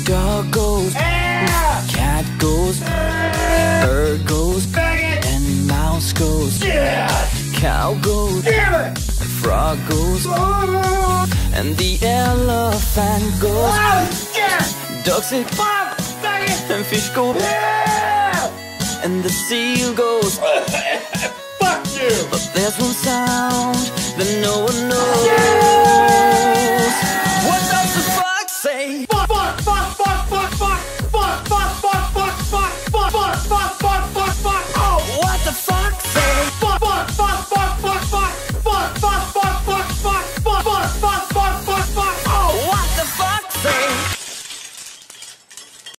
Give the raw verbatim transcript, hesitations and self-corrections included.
Dog goes, Yeah! cat goes, bird goes, and mouse goes. Yeah! Cow goes, Damn it! frog goes, Oh, and the elephant goes. oh shit! Dog say Fuck! Dang it! and fish go, Yeah! and the seal goes. Fuck you! But there's one sound